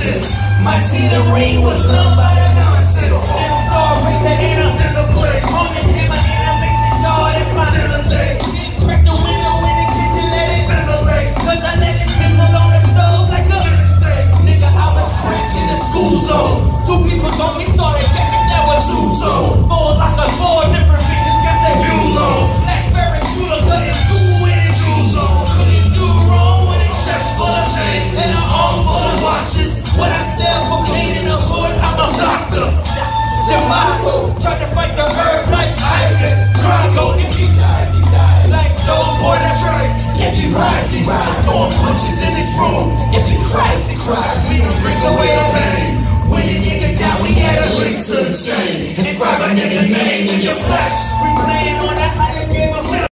conscience. My teetering was numb by the nonsense. And stories that ain't up in the play. Home and hammer and a mixing jar, that's my day. Didn't crack the window in the kitchen, let it ventilate. Cause I let it sizzle on the stove like a nigga, I was cracking the school zone. Two people told me started checking that was two zone. Four like a four different bitches got that view low. Black Ferris Cooler cutting school with it shoes on. Couldn't do wrong with it, chest full of chains and an arm full of watches. What I sell for pain in the hood, I'm a doctor. Survival, try to fight the urge like Ivan. Drago, if he dies, he dies. Like Stone Boy, that's right. If he rides, he rides. Throwing punches in this room. If he cries, he cries. We don't drink away the pain. When a nigga die, we add a link to the chain. Inscribe a nigga name in your flesh. We playing on that higher game of